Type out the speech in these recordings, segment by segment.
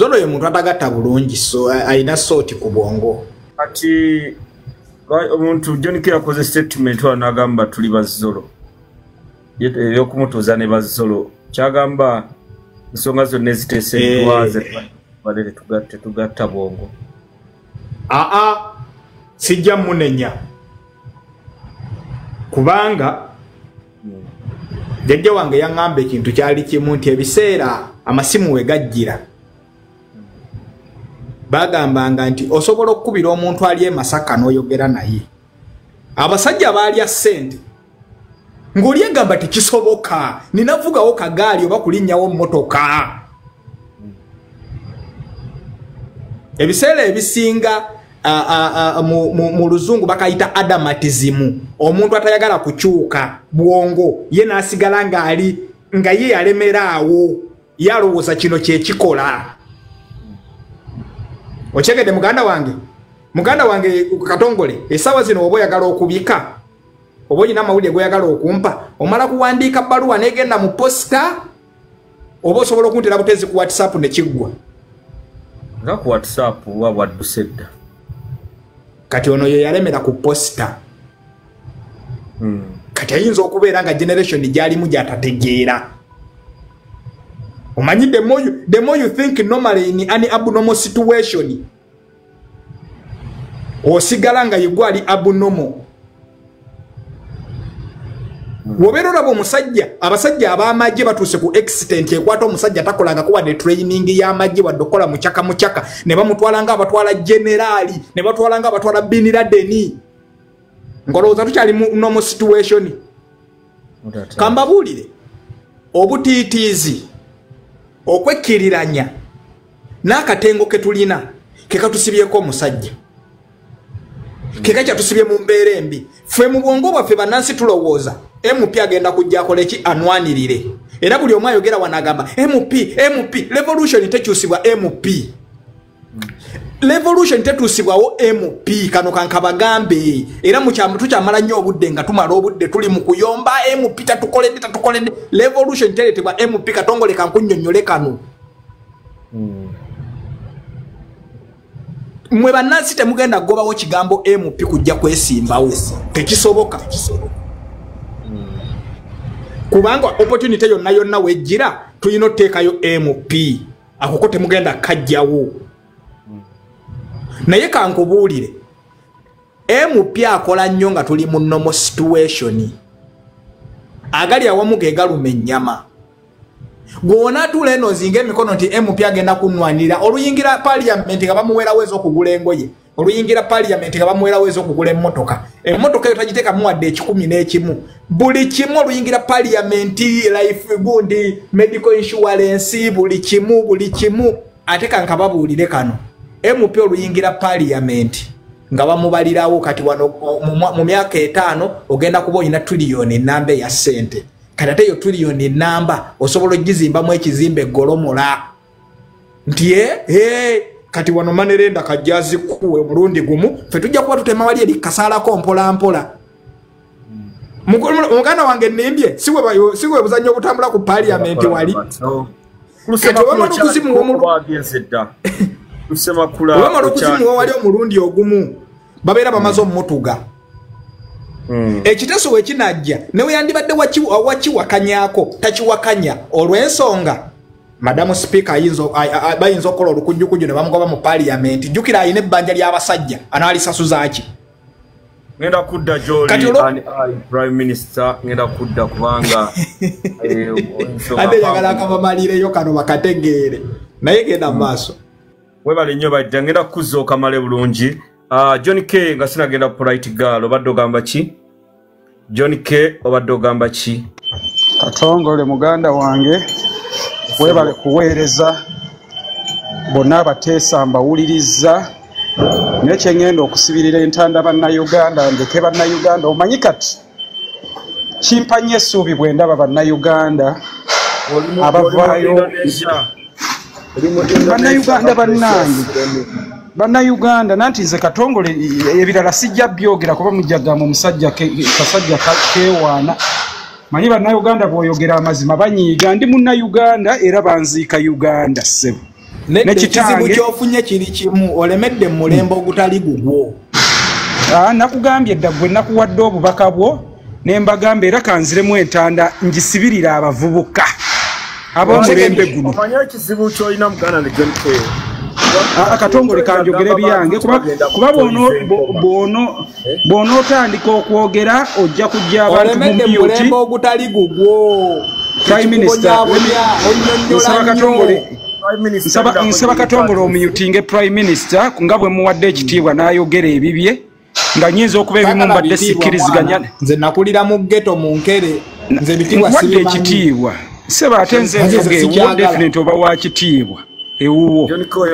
Zolo ye muntu atagatta bulungi so aina soti ku bwongo. Ati omuntu John K yakoze statement wanagamba tuli bazolo. Yokumutuza ne bazolo. Kyagamba nsonga zonna eziteeseddwaze balere tugatta bwongo. Sijja munenya. Kubanga jajja wange yaŋŋamba ekintu kyali kimu nti ebiseera amasimu we gajjira. Bagambanga nti osobola okukubira omuntu ali e Masaka n'oyogera naye. Abasajja baalya ssente. Ng'oli egamba tekisoboka. Ninavugawo kagaali oba kulinnyawo mmotoka. Ebiseera ebisinga mu luzungu bakayita adamatizimu. Omuntu atayagala kukyuka bwongo ye n'asigala nga ye yalemeraawo. Yalowooza kino kyekikola. Ochegede muganda wange Katongole esawa zino obo yagala okubika obo ina mawulire go yagala okumpa omala kuwandiika bbaluwa negenda mu posta obo osobola okuntera butezi ku WhatsApp ne kiggwa nga ku WhatsApp wa waddusedda kati ono ye yalemera ku posta kati ayinza okubeera nga generation gyali mu gyatategeera. Omanyi the more you think normally in any abnormal situation osigala nga yegwali abnormal. Wobeera olaba omusajja abasajja ab'amagye batuuse ku accident ekwata omusajja takolanga kuwa ne training y'amagye wadde okola mukyaka ne bamutwala nga abatwala generali ne batwala nga abatwala Bin Laden ngolowooza tukyali mu normal situation. Kambabuulire obutiitiizi okwekkiriranya n'akatengo ke tulina ke katusibyeko omusajja ke katusibye mu mbeera embi. Ffe mu bwongo bwaffe bannansi tulowooza MP agenda kujja akola eki anwanirire era buli omu ayogera wanagamba MP revolution tekyusibwa MP revolution tetuusibwawo MP kano kankabagambe era mu kyambu tukyamala nnyo obudde nga tumala obudde tuli mu kuyomba MP tatukoledde revolution teretebwa MP Katongole kankunnyonnyole kano. Mwe bannansi temugenda gobawo kigambo MP kujja kwesimbawo tekisoboka. Kubanga opportunity yonna wejjira tuyina oteekayo MP akoko temugenda kajjawo. Naye kankubuulire MP akola nnyo nga tuli mu normal situation agali awamu ge galuma ennyama. Gwona tule eno zinga emikono nti MP agenda kunwanirira oluyingira parliament nga bamuweerawo ez'okugula engoye oluyingira parliament nga bamuweerawo ez'okugula emmotoka yo tagiteeka muwadde 11 buli kimu oluyingira parliament life gundi medical insurance buli kimu ate kankababuulire kano MP oluyingira parliament nga bamubalirawo kati wano mu myaka 5 ogenda kuba olina trillion namba ya ssente kati ate yo trillion namba osobola ogizimbamu ekizimbe golomola nti kati wano manerenda kajjazi kuwe mulundi gumu ffe tujja kuba tutema wali eri kasaalako mpola muganda wange nimbye siwe buzannyo obutambula ku parliament wali wamala okuzimuwa wali omulundi ogumu babeera bamaze omutuga ekiteeso wekinajja newe yandibadde wakiwakanyako takiwakanya olw'ensonga madamu speaker bayinza okukola olukujjukujju ne bamugoba mu parliament jjukira ayina ebbanja ly'abasajja anaalisasuzaki ngenda kudda joli prime minister ngenda kudda kubanga ate yagala akabamalireyo kano bakategeere naye genda mu maaso webale nnyo bajja ngenda kuzza okamale bulungi. John K nga sinagenda polite girl obadde ogamba ki? John K obadde ogamba ki? Katongole muganda wange webale kuweereza bonna abateesa mbawuliriza nekyengenda okusibirira entanda bannayuganda ndeke bannayuganda omanyi kati kimpanye essuubi bwe ndaba bannayuganda abavaayo bannayuganda bannange bannayuganda nanti nze Katongole ebirala sijja byogera kuba mujjagamba omusajja kasajja kewaana manyi bannayuganda bw'oyogera amazima banyiiga ndi munnayuganda era banziika Uganda ssebo nekitange kyofunye kiri kimu olemedde mulembo ogutali gugwo. Nakugambye dda gwe nakuwadde obubaka bwo nembagamba era kanziremu entanda ngisibirira abavubuka ab'omulembe guno. Omanya ekizibu ky'olina Muganda ne John K. Akatongole kanjogere byange kuba bw'onootandika okwogera ojja kujja abantu mu myuti ogutali gugwo. Prime Minister nsaba Katongole omuyutinge Prime Minister nga bwe muwadde ekitiibwa n'ayogera ebibye nga nyinza okuba ebimu mbadde sikkiriziganya. Nze nakulira mu ghetto mu Nkere nze bitiibwa wadde ekitiibwa seba ate nze nvuga ewo definite oba wa kitiibwa ewuwo.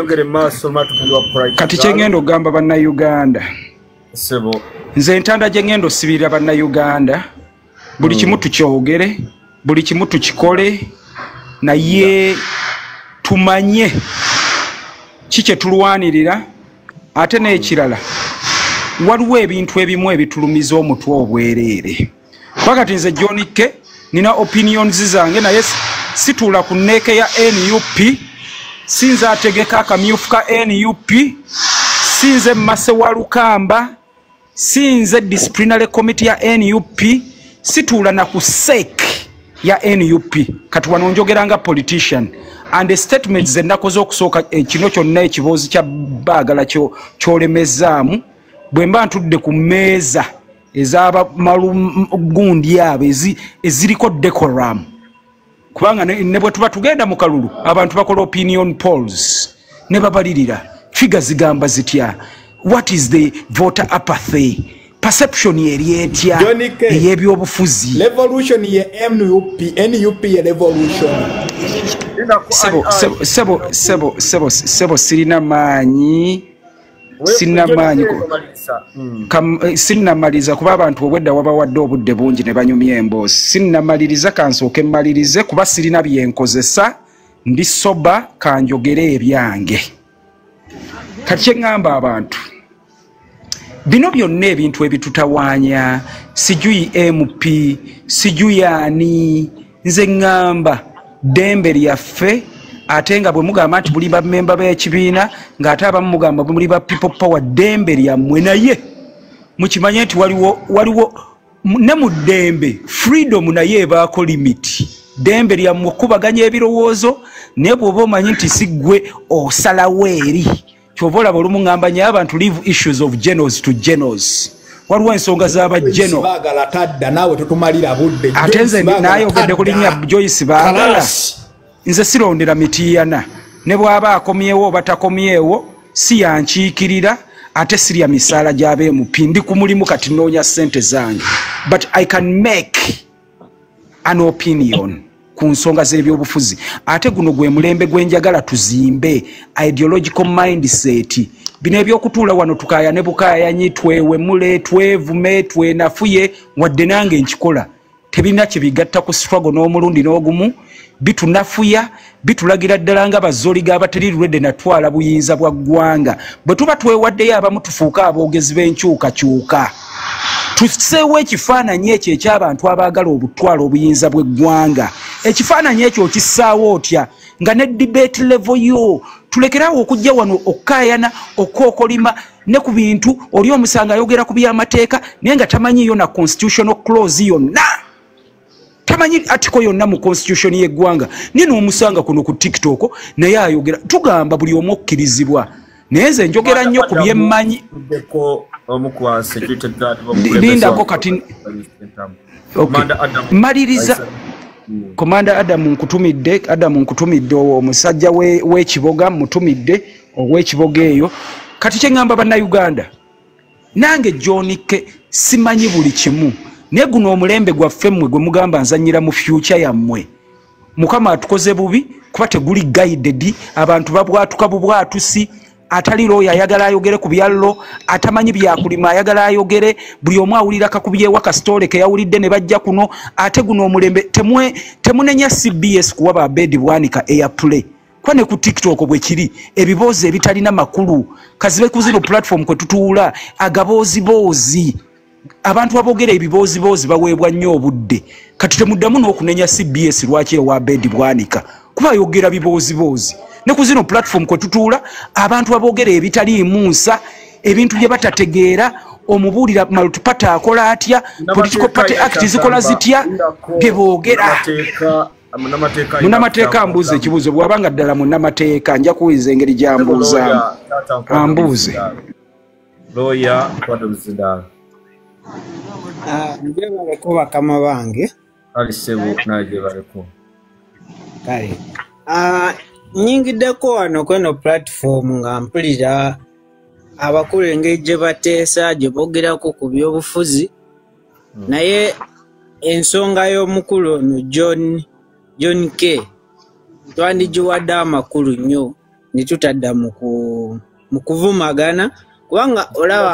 Kati kyengenda ogamba bannayuganda nze entanda gye ngenda osibirira bannayuganda buli kimu tukyogere buli kimu tukikole naye tumanye kikye tulwanirira ate n'ekirala waliwo ebintu ebimu ebitulumiza omutwe obwereere. Pakati nze John K nina opinions zange naye situla ku neeke ya NUP sinze ategeka akamyufu ka NUP sinze Mase wa Lukamba sinze disciplinary committee ya NUP situla na ku sake ya NUP kati wano njogeranga politician and statements zenako z'okusooka kino kyonna ekiboozi kya baagala kyolemezaamu bwe mba ntudde ku mmeeza ez'abamalungundi abo eziriko decorum kubanga ne bwe tuba tugenda mu kalulu abantu bakola opinion polls ne babalirira figa zigamba zitya what is the voter apathy perception yeri etya ey'ebyobufuzi revolution ye NUP ye revolution sebo sirina maanyi sinnamaliza kuba abantu obwedda wabawadde obudde bungi ne banyumya emboozi sinnamaliriza kansooke mmalirize kuba sirina byenkozesa ndi soba kanjogere ebyange. Kati kyeŋŋamba abantu bino byonna ebintu ebitutawaanya sijuyi MP sijuyi ani nze ŋŋamba ddembe lyaffe ate nga bwe mugamba nti buli bamemba b'ekibiina ng'ate abamu mugamba bwe muli ba people power ddembe lyammwe naye mukimanye nti waliwo ne mu ddembe freedom naye ebaako limiti. Ddembe lyammwe okubaganya ebirowoozo naye bw'oba omanyi nti si ggwe osalawo eri kyova olaba olumu ŋŋamba nyo abantu leave issues of genos to genos. Waliwo ensonga z'abajeno ate nze naayogedde ku linnya Joyce Baagala nze sirondera mitiyana ne bw'aba akomyewo oba takomyewo si yankiikirira ate sirya misaala gy'ab'MP ndi ku mulimu kati noonya ssente zange but I can make an opinion ku nsonga z'ebyobufuzi ate guno gwe mulembe gwenjagala tuzimbe ideological mindset bino ebyokutuula wano tukaaya ne bukaayanyi twewemule twevume twenafuye wadde nange nkikola tebirina kye bigatta ku struggle n'omulundi n'ogumu bitunafuya bitulagira ddala nga bazoliga abateri ready natwala buyinza bwa ggwanga bwe tuba twewaddeyo abamu tufuuka aboogezi b'enkyukakyuka tuseewo ekifaananyi ekyo eky'abantu abaagala obutwala obuyinza bw'eggwanga. Ekifaananyi ekyo okissaawo otya nga ne debate level yo tulekerawo okujja wano okkaayana okookolima ne ku bintu oli omusanga ayogera ku by'amateeka naye nga tamanyiyo na constitutional clause yonna tamanyi article yonna mu constitution y'eggwanga nino omusanga kuno ku TikTok naye ayogera tugamba buli omu okkirizibwa naye nze njogera nnyo ku byemmanyi lindako kati maliriza Komanda Adamu nkutumidde omusajja w'ekiboga mutumidde ow'ekiboga eyo kati kyeŋŋamba bannayuganda nange John K simanyi buli kimu naye guno omulembe gwaffe mmwe gwe mugamba nzanyira mu future yammwe Mukama atukoze bubi kuba teguli guided abantu babwatuka bubwatusi atali lawyer ayagala ayogere ku byallo atamanyi byakulima ayagala ayogere buli omu awulira kakubyewa ka story ke yawulidde ne bajja kuno ate guno omulembe temunenya CBS kuwa ba Bedi Bwanika airplay kwa ne ku TikTok bwe kiri ebiboozi ebitalina makulu kazibe ku zino platform kwe tutuula agaboozi abantu abogera ebiboozi baweebwa nnyo obudde kati temuddamu n'okunenya CBS lwaki ewa Bedi Bwanika kuba ayogera biboozi ne ku zino platform kwe tutuula abantu aboogera ebitaliimu nsa ebintu bye batategeera omubuulira multiparty akola atya political party act zikola zitya bye boogera munnamateeka ambuuze ekibuuzo bw'abanga ddala munnamateeka nja kuwuliza engeri gy'ambuuzaamu ambuuze njebaleko bakama bange kale nyingiddeko wano kweno platform nga mpulira abakulu engeri gye bateesa gye boogerako ku byobufuzi naye ensonga y'omukulu ono John K twandigiwadde amakulu nnyo ne tutadda mu kuvumagana kubanga olaba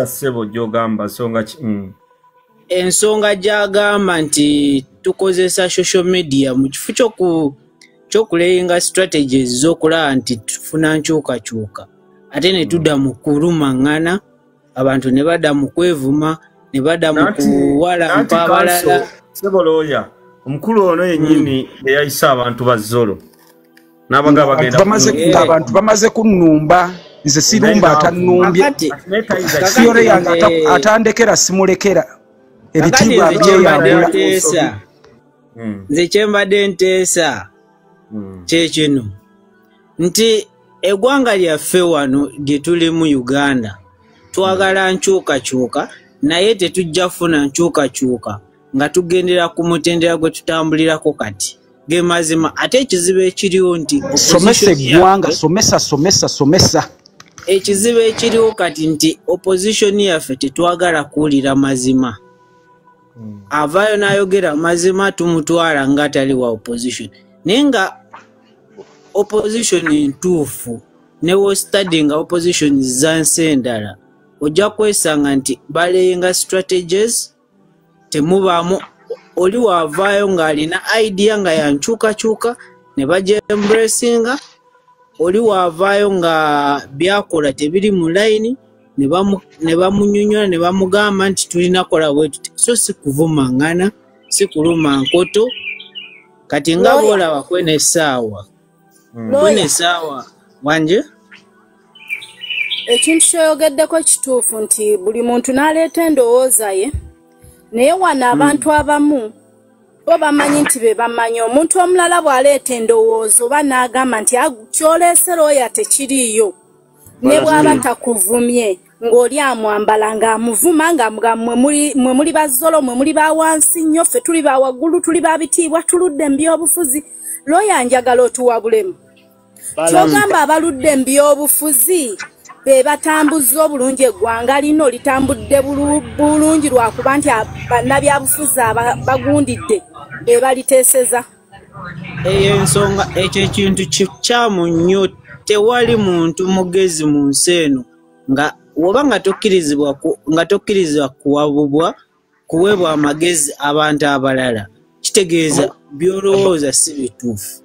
ensonga gy'agamba nti tukozesa social media mu kifo ky'okuleyinga strategies z'okulaba nti tufuna nkyukakyuka ate ne tudda mu kulumaŋŋana abantu ne badda mu kwevuma ne badda mu kuwalampa abalala sebolooya omukulu ono yennyini eyayisa abantu ba Zolo n'abaga bagenda abantu bamaze kunnumba nze sirumba atannumbye siyore yange atandekera simulekera ebitiibwa byeyambula nze kyembadde nteesa kyekino nti eggwanga lyaffe wano gye tuli mu Uganda twagala nkyukakyuka naye tetujja kufuna nkyukakyuka nga tugendera ku mutendera gwe tutambulirako kati ge mazima ate ekizibu ekiriwo nti somesa eggwanga somesa ekizibu ekiriwo kati nti opposition yaffe tetwagala kuwulira mazima avaayo n'ayogera mazima tumutwala nga tali wa opposition naye nga opposition ntuufu newo study nga opposition zansi endala ojja kwesanga nti baleyinga strategies temubaamu oli waavaayo ng'alina idea nga yankyukakyuka ne bagyembracinga oli waavaayo nga byakola tebiri mu layini ne bamunyonyola ne bamugamba nti tulina kola bwetuti so si kuvumaŋŋana si kuluma nkoto kati nga boolaba kwena essaawa wanje ekintu kyoyogeddeko kituufu nti buli muntu n'aleeta endowooza ye naye wano abantu abamu bo bamanyi nti be bamanyi omuntu omulala bw'aleeta endowooza oba n'agamba nti kyoleesera oyo tekiriiyo ne bw'aba takuvumye ng'oli amwambala ng'amuvuma nga mwe muli bazzolo mwe muli ba wansi nnyo ffe tuli ba waggulu tuli ba bitiibwa tuludde mu by'obufuzi looya njagala otuwabulemu kyogamba abaludde mu by'obufuzi be batambuza obulungi eggwanga lino litambudde bulungi lwakuba nti bannabyabufuzi bagundidde be baliteeseza eyo ensonga ekyo ekintu kikyamu nnyo tewali muntu mugezi mu nsi eno nga woba nga tokkirizibwa kuwabubwa kuweebwa amagezi abantu abalala kitegeeza byolowooza si bituufu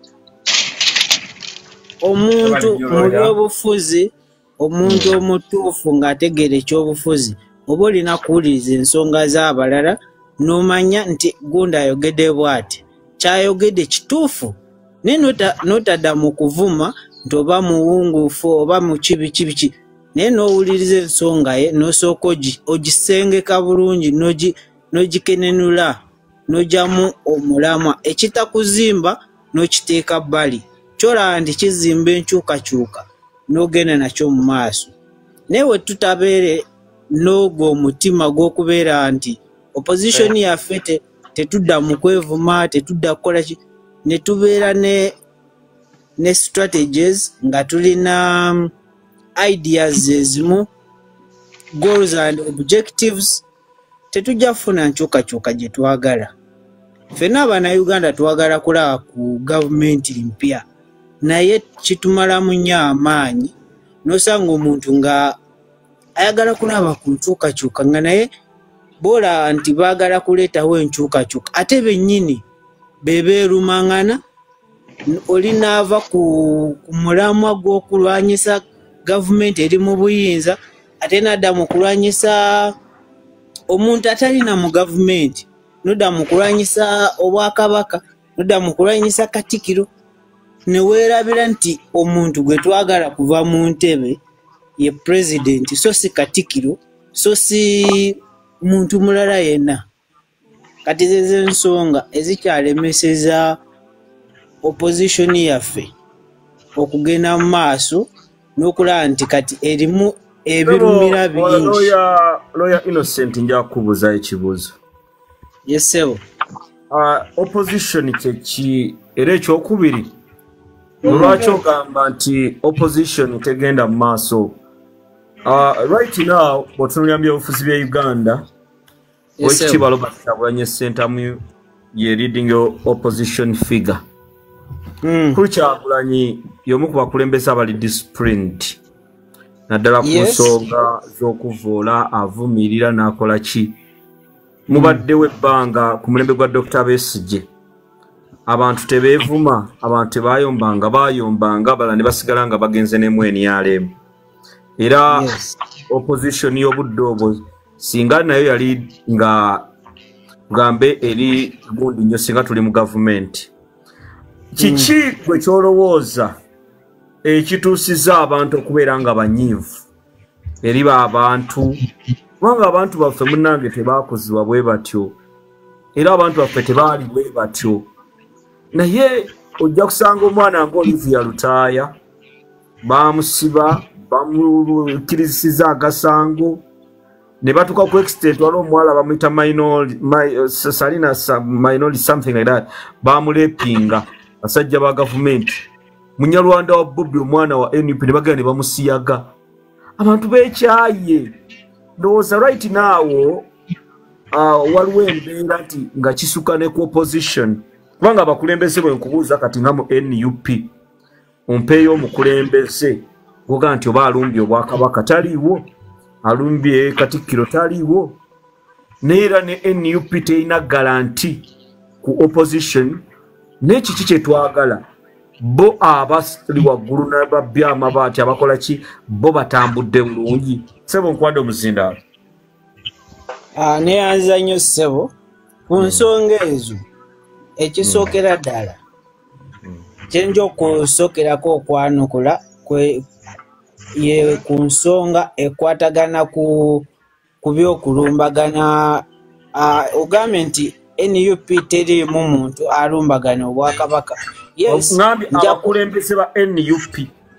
omuntu mu byobufuzi omuntu omutuufu ng'ategeera ekyobufuzi oba olina kuwuliriza ensonga z'abalala n'omanya nti gundi ayogedde bw'ati kyayogedde kituufu naye n'otadda mu kuvuma nti oba muwunguufu oba mu kibiki naye n'owuliriza ensonga ye n'osooka ogisengeka bulungi n'ogikenenula n'ogyamu omulamwa ekitakuzimba n'okiteeka bbali kyolaba nti kizimba enkyukakyuka n'ogenda nakyo mu maaso naye we tutabeere n'ogwo omutima gw'okubeera nti opposition yaffe tetudda mu kwevuma tetudda kukola ki ne tubeera ne strategies nga tulina ideas ezimu goals and objectives tetujja kufuna nkyukakyuka gye twagala ffenna Abannayuganda twagala kulaba ku gavumenti mpya naye kitumalamu nnyo amaanyi n'osanga omuntu nga ayagala kulaba ku nkyukakyuka nga naye boolaba nti baagala kuleetawo enkyukakyuka ate bennyini beerumaŋŋana oli n'ava ku mulamwa gw'okulwanyisa gavumenti eri mu buyinza ate n'adda mu kulwanyisa omuntu atalina mu gavumenti n'odda mu kulwanyisa obwakabaka n'odda mu kulwanyisa Katikkiro ne weerabira nti omuntu gwe twagala kuva mu ntebe ye president so si Katikkiro so si muntu mulala yenna. Kati zeze ensonga ezikyalemeseza opposition yaffe okugenda mu maaso n'okulaba nti kati erimu ebirumira bingi. Lawyer Innocent nja kubuuza ekibuuzo. Yes sebo. Opposition kyeki era ekyokubiri lwaki ogamba nti opposition tegenda mu maaso? Right now bw'otunuulira byobufuzi bya Uganda Oweekitiibwa Robert Kyagulanyi Ssentamu ye leading your opposition figure. Kyagulanyi y'omu ku bakulembeze abali disciplined naddala ku nsonga z'okuvoola avumirira n'akola ki. Mubaddewo ebbanga ku mulembe gwa Dr. Besigye abantu tebeevuma, abantu tebayombanga, bayombanga balala ne basigala nga bagenze ne NRM. Era opposition y'obudde obwo singa nayo yali nga gambe eri gundi nnyo singa tuli mu gavumenti. Kiki gwe kyolowooza ekituusiza abantu okubeera nga banyiivu eri abantu? Kubanga abantu baffe munnange tebaakuzibwa bwe batyo era abantu baffe tebaali bwe batyo. Naye ojja kusanga omwana ng'Olivia Lutaaya baamusiba bamukkirizisiza agasango ne batuuka ku extent waliwo omuwala bamuyita Salina Minori something like that baamulepinga basajja ba gavumenti. Munyalwanda wa Bobbi omwana wa NUP ne bagenda ne bamusiyaga. Abantu beekyaye. Ndowooza right now waliwo embeera nti nga kisuka ne ku opposition. Kubanga abakulembeze bwe nkubuuza kati nga mu NUP ompeeyo omukulembeze goga nti oba alumbye Obwakabaka taliiwo, alumbye Katikkiro taliiwo, neera ne NUP terina garanti ku opposition. N'ekiki kye twagala bo abali waggulu n'ababbya amabaati abakola ki bo batambudde bulungi. Ssebo nkwade omuzindaalo. Neyanza nnyo ssebo ku nsonga ezo. Ekisookera ddala kyenja okusookerako okwanukula ye ku nsonga ekwatagana ku by'okulumbagana. Ogambye nti NUP teriimu muntu alumbagana Obwakabaka. Abakulembeze ba NUP.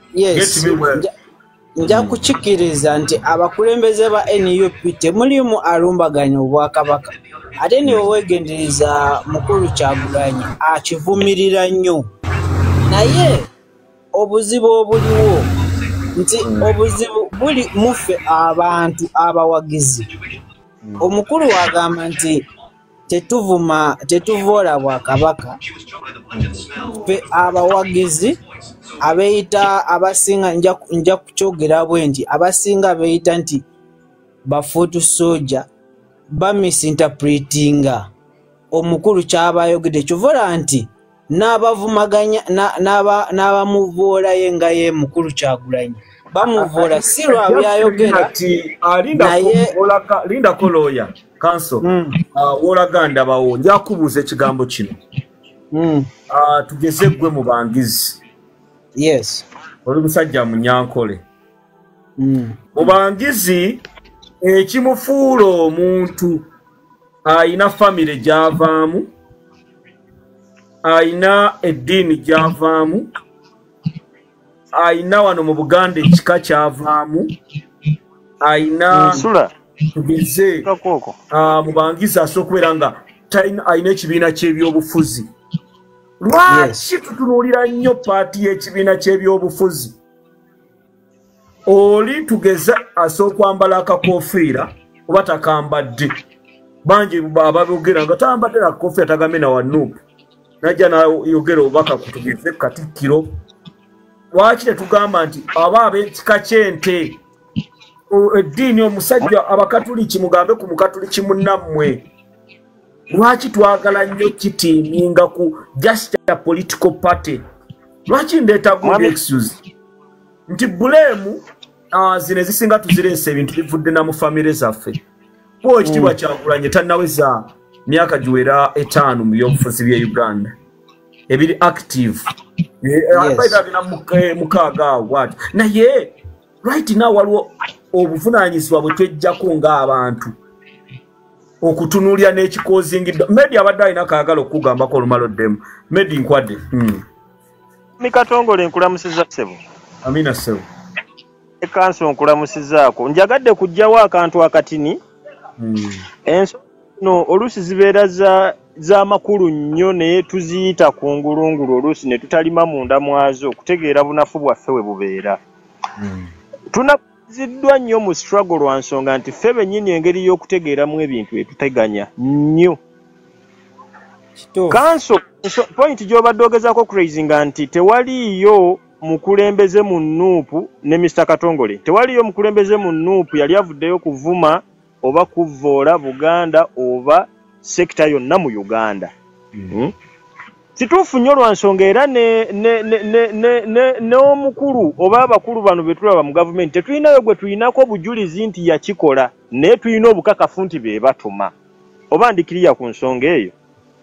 Nja kukikkiriza nti abakulembeze ba NUP temulimu alumbaganya Obwakabaka. Ate ne weegendereza mukulu Kyagulanyi akivumirira nnyo. Naye obuzibu obuliwo nti obuzibu buli muffe abantu abawagizi. Omukulu wagamba nti tetuvoola Bwakabaka. Ffe abawagizi abeeyita abasinga nja kukyogera bwe nti abasinga beeyita nti bafuutu soja bamisinterpretinga omukulu ky'abayogedde kivola nti n'abavumaganya n'abamuvoola ye nga ye mukulu Kyagulanyi bamuvoola si lwa byayogera naye lindako lawyer counsel woolaganda bawo nja kubuuza ekigambo kino. Tugeze ggwe mu bangizi. Yes. Oli musajja munyankole. Mu bangizi ekimufuula omuntu ayina famire gy'avaamu, ayina eddiini gy'avaamu, ayina wano mu Buganda ekika ky'avaamu, ayina tugeze mu bangizi asobola okubeera nga ayina ekibiina ky'ebyobufuzi. Lwaki tutunuulira nnyo paati y'ekibiina ky'ebyobufuzi? Oli tugeze asooka kwambala akakofiira oba takambadde. Bangi ababogera nga tambadde akakofiira tagambe na wanuupu. Najja nayogera obubaka kutugeze Katikkiro. Lwaki tetugamba nti aba ab'ekika ky'ente eddiini omusajja Abakatuliki mugambe ku Mukatuliki munnammwe? Lwaki twagala nnyo kitiiminga ku just a political party? Lwaki ndeeta good excuse nti bulemu zino ezisinga tuzireese ebintu bivudde na mu famire zaffe? Oweekitiibwa Kyagulanyi tannaweza myaka giwera 5 mu byobufuzi bya Uganda ebiri active Agina mukaaga what? Naye right now waliwo obuvunaanyizibwa bwe twejjako ng'abantu okutunuulira n'ekikoozingidde. Medi abadde alina kaagala okugambako olumaloddemu. Medi nkwadde. Mikatongole nkulamusiza ssebo. Amina ssebo. Ekanso nkulamusizaako. Njagadde kuggyawo akantu akatini. No oluusi zibeera z'amakulu nnyo naye tuziyita kungulungulu oluusi ne tutalima munda mwazo okutegeera bunafu bwaffe we bubeera. Tunaziddwa nnyo mu struggle lwa nsonga nti ffe bennyini engeri y'okutegeeramu ebintu etuteganya nnyo. Kanso point gy'obadde ogezaako crazinga nti tewaliyo mukulembeze mu Nuupu ne Mr. Katongole. Tewaliyo mukulembeze mu Nuupu yali avuddeyo kuvuma oba kuvoola Buganda oba sekta yonna mu Uganda. Kituufu nnyo lwa nsonga era n'omukulu oba abakulu bano be tulaba mu gavumenti tetulinayo gwe tulinako bujulizi nti yakikola naye tulina obukakafu nti be batuma. Oba ndikiriya ku nsonga eyo.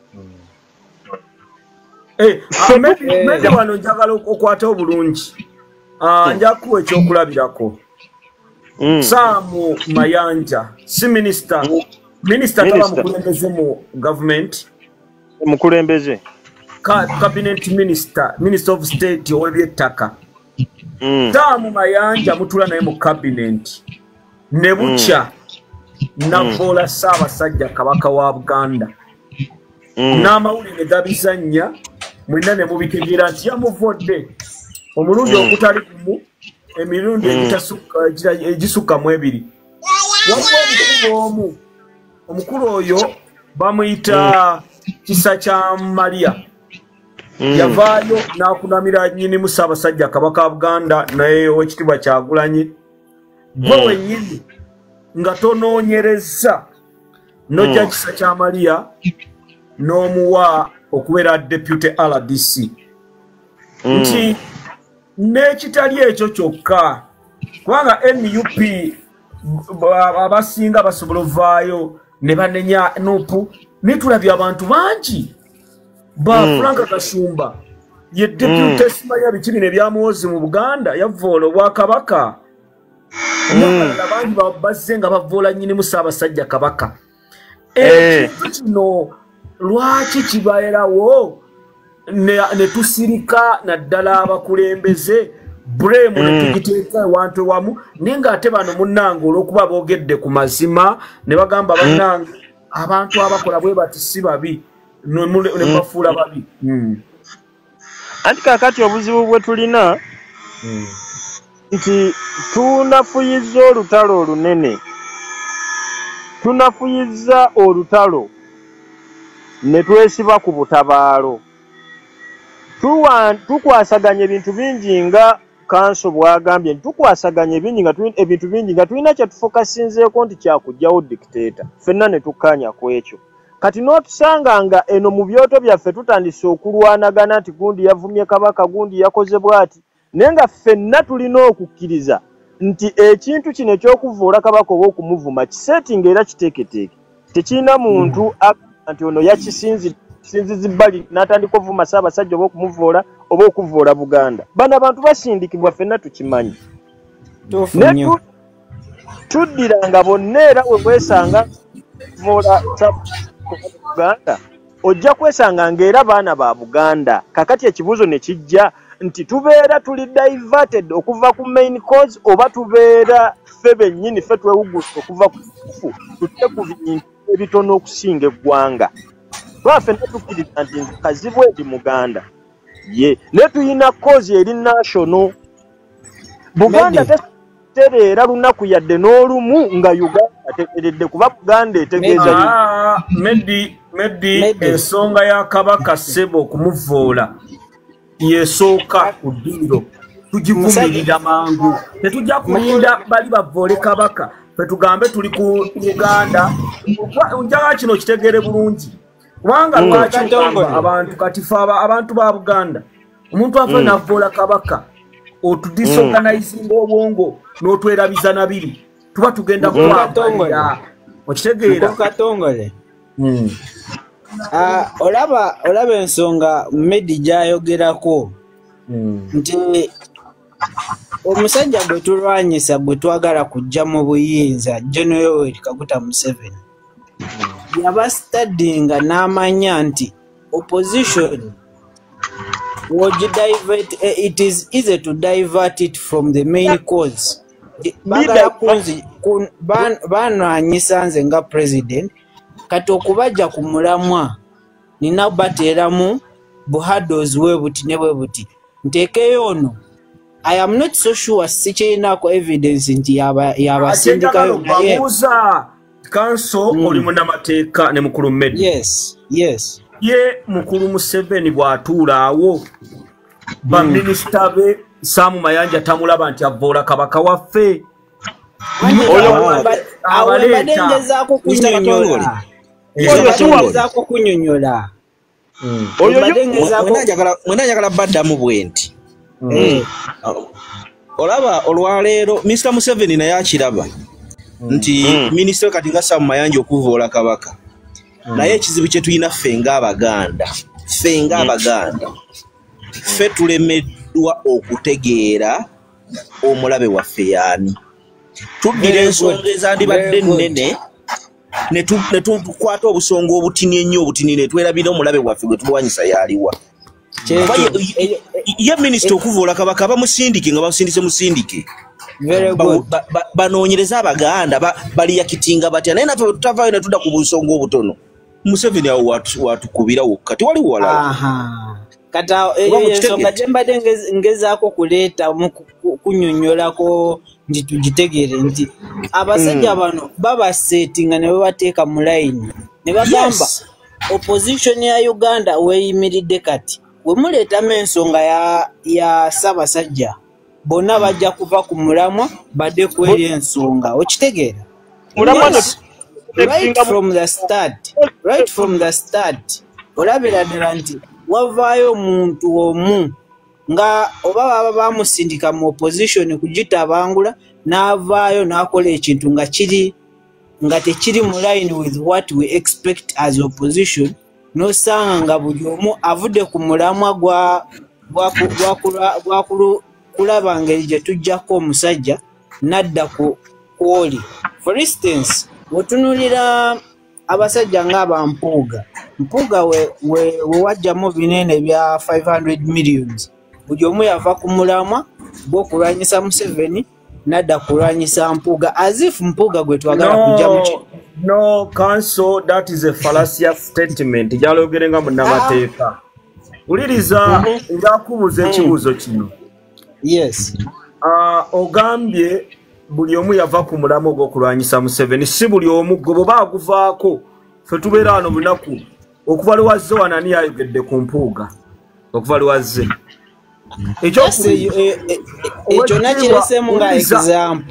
Mede wano njagala okwata obulungi. Njakuwa ekyokulabirako. Saamu Mayanja si minisita. Minisita taba mukulembeze mu government. Mukulembeze. Cabinet minister, Minister of State ow'ebyettaka. Saamu Mayanja mutula naye mu cabinet. Ne bukya navoola Ssaabasajja Kabaka wa Buganda. N'amawulire gabizannya mwina ne mubitegeera nti yamuvodde omulundi ogutali gumu emirundi egisukka mu ebiri. Waliwo omukulu oyo bamuyita Kisa kya Maria. Yavaayo n'akunamira nnyini Ssaabasajja Kabaka wa Buganda naye Oweekitiibwa Kyagulanyi. Gwe wennyini nga tonoonyereza n'ojja Kisa kya Maria n'omuwa okubeera deputy RDC. Nti n'ekitali ekyo kyokka kubanga NUP abasinga basobola ovaayo ne banenya Nuupu netulabye abantu bangi. Frank Kashumba ye deputy simanya bikini ne byamuwozi mu Buganda yavoola Obwakabaka. N'abantu bazze nga bavoola nnyini Ssaabasajja Kabaka. Kino lwaki kibaerawo ne tusirika naddala abakulembeze blame ne tugiteeka ewantu wamu naye ng'ate bano munnange olw'okuba boogedde ku mazima ne bagamba bannange abantu abakola bwe bati si babi ne bafuula babi. Anti kaakati obuzibu bwe tulina nti tunafuyiza olutalo olunene. Tunafuyiza olutalo ne twesiba ku butabaalo. Tukwasaganya ebintu bingi nga kanso bwagambye tukwasaganya ebintu bingi nga tulina kye tufokasinzeeko nti kyakugyawo dictator. Ffenna ne tukkanya ku ekyo. Kati n'otusanga nga eno mu byoto byaffe tutandise okulwanagana nti gundi yavumye Kabaka gundi yakoze bw'ati. Naye nga ffenna tulina okukkiriza nti ekintu kino eky'okuvoola Kabaka oba okumuvuma kiseetinga era kiteeketeeke. Tekirina muntu nti ono yakisinzizibbali n'atandika ovuma Ssaabasajja oba okumuvoola oba okuvoola Buganda. Bano abantu basindikibwa ffenna tukimanyi. Tuddiranga bonna era we bwesanga voola Buganda ojja kwesanga ng'era baana ba Buganda. Kakati ekibuuzo ne kijja nti tubeera tuli diverted okuva ku main cause oba tubeera ffe bennyini ffe twewugusa okuva ku kufu tutte ku bintu ebitono okusinga eggwanga. Twaffe netukkiriza nti kazibwe eri Muganda ye ne tuyina cause eri national. Buganda tereera lunaku yadde n'olumu nga Uganda ategeredde kuba Buganda etegeeza Medi ensonga ya Kabaka Ssebo okumuvoola yesooka ku ddiiro tugivumirira mangu. Tetujja kulinda bali bavoole Kabaka ffe tugambe tuli ku Uganda. Njagala kino kitegeere bulungi kubanga lwaki abantu katifu abantu ba Buganda omuntu ava n'avoola Kabaka otudisorganizinga obwongo n'otwerabiza nabiri tuba tugenda kuwambalira okitegeera Katongole. Olaba ensonga Medi gy'ayogerako nti omusajja gwe tulwanyisa gwe twagala kujja mu buyinza General Yoweri Kaguta Museveni yaba studyinga n'amanya nti opposition would divert, it is easy to divert it from the main cause. Bagala kunzi bananyisa nze nga president kati okubaja ku mulamwa nina bateramu buhados webuti ne webuti ntekeyo ono. I am not so sure sikyinako evidence nti yabasindikayo babuuza kanso oli munnamateeka ne mukulu Meddy. Yes. Ye mukulu Museveni bw'atuulaawo baminisita be Sam Mayanja tamulaba nti avoola kabaka waffe. Abadengezaako kunyonyola. Mwena njagala baddamu bwenti. Olaba olwaleero Mr. Museveni naye akiraba nti minisita kati nga Sam Mayanja okuvoola kabaka. Naye ekizibu kye tulina ffe ng'Abaganda ffe tulemeddwa okutegeera omulabe waffe yaani. Tuddira ensonga ezandibadde nnene ne tukwata obusonga obutini ennyo obutini ne twerabira omulabe waffe gwe tulwanyisa yaliwa. Ye minisita okuvoola kabaka bamusindike nga basindise musindike. Banoonyereza Abaganda baliyakitinga batya naye naffe tutavaayo ne tudda ku busonga obutono. Museveni awo watukubira wokka tewali wala. Kata ensonga gyembadde ngezaako kuleeta kunyonyolako nti tugitegeere nti abasajja bano babaseetinga ne babateeka mu layini ne bagamba opposition ya Uganda weeyimiridde kati we muleetamu ensonga ya Ssaabasajja bonna bajja kuva ku mulamwa badde kweri ensonga okitegeera. Right from the start olabira ddala nti wavaayo omuntu omu nga oba baba bamusindika mu opposition kugitabangula n'avaayo n'akola ekintu nga tekiri mu line with what we expect as opposition n'osanga nga buli omu avudde ku mulamwa kulaba ngeri gye tujjako omusajja nadda ku oli. For instance otunulira abasajja ng'aba Mpuuga we wajjamu binene bya 500 millions buli omu yava ku mulamwa gw'okulwanyisa Museveni nadda kulwanyisa Mpuuga as if Mpuuga gwe twagala kujja mu No, Council, that is a fallacious statement. Jalogere nga munnamateeka. Uliriza njakubuuza ekibuuzo kino. Yes. Ogambye buli omu yava ku mulamwa ogw'okulwanyisa Museveni. Si buli omu gwe bwe baaguvaako ffe tubeera wano munaku okuva lwazze wanani yayogedde ku Mpuuga okuva lwazze ekyo nakireseemu nga example.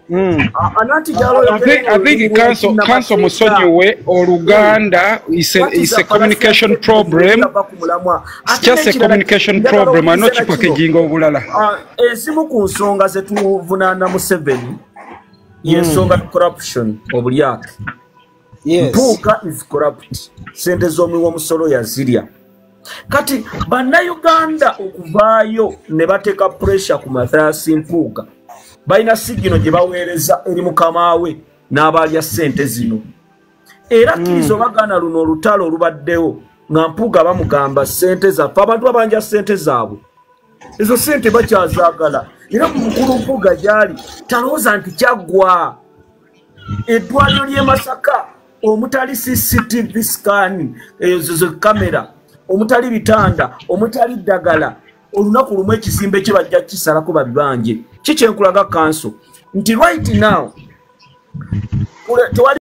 I think council musonyiwe Oluganda is a communication problem. It's just a communication problem. I know kipakejinga obulala. Ezimu ku nsonga ze tuvunaana Museveni y'ensonga corruption obulyake. Mpuuga is corrupt. Sente z'omuwa musolo yazirya. Kati bannayuganda okuvaayo ne bateeka pressure ku Mathias Mpuuga balina sigino gye baweereza eri mukama we n'abalya ssente zino. Era kkiriza Obaganda luno olutalo olubaddewo nga Mpuuga bamugamba ssente zaffe abantu babanja ssente zaabwe. Ezo ssente bakyazaagala. Era mukulu Mpuuga gyali talowooza nti kyaggwa. Eddwaliro ly'e Masaka omutali CCTV scan ezo kamera omutali bitanda omutali ddagala olunaku lumu ekizimbe kye bajja kisalako babibanje. Kikyenkulaga Council nti right now